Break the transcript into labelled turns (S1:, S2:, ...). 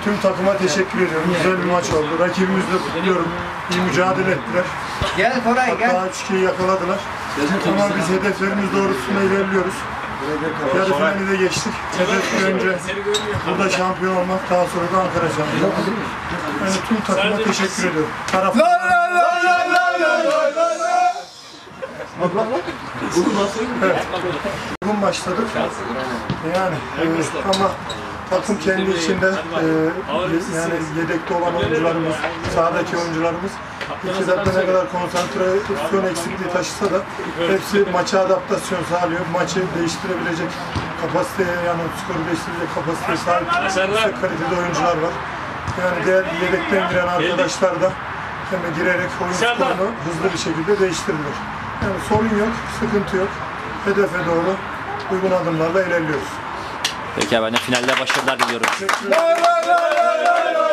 S1: Tüm takıma teşekkür ediyorum. Güzel bir maç oldu. Rakibimizi de kutluyorum. İyi mücadele ettiler.
S2: Gel Koray gel.
S1: Hatta 3-2'yi yakaladılar. Ama biz hedeflerimiz doğrultusunda ilerliyoruz. Yarı finali de geçtik. Hedef önce burada şampiyon olmak, daha sonra da Ankara şampiyon. Yani tüm takıma teşekkür ediyorum. Evet. Bugün başladık. Yani ama takım kendi içinde yani yedekte olan oyuncularımız, sahadaki oyuncularımız iki dakika ne kadar konsantrasyon eksikliği taşısa da hepsi maça adaptasyon sağlıyor. Maçı değiştirebilecek kapasiteye, yani skoru değiştirecek kapasiteye sahip kaliteli oyuncular var. Yani diğer yedekten giren arkadaşlar da hemen girerek oyun skorunu hızlı bir şekilde değiştirdiler. Yani sorun yok, sıkıntı yok. Hedefe doğru uygun adımlarla ilerliyoruz.
S3: Peki abi, ben de finalde başarılar diliyorum.